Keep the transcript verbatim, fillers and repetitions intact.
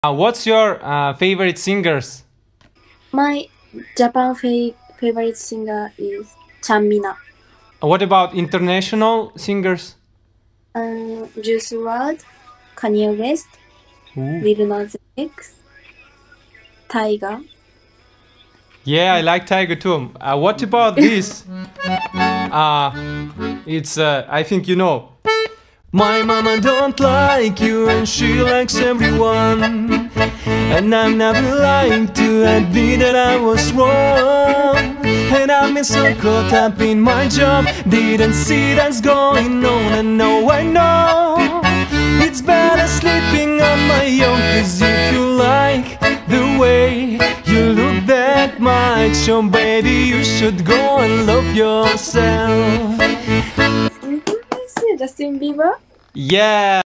Uh, what's your uh, favorite singers? My Japan fa favorite singer is Chanmina. What about international singers? Um, Juice world, Kanye West, Ooh. Lil Nas X, Tyga. Yeah, I like Tiger too. Uh, what about this? Uh, it's, uh, I think you know. My mama don't like you and she likes everyone, and I'm never lying to admit that I was wrong. And I've been so caught up in my job, didn't see that's going on. And now I know it's better sleeping on my own. Cause if you like the way you look that much, oh baby, you should go and love yourself. Justin Bieber. Yeah.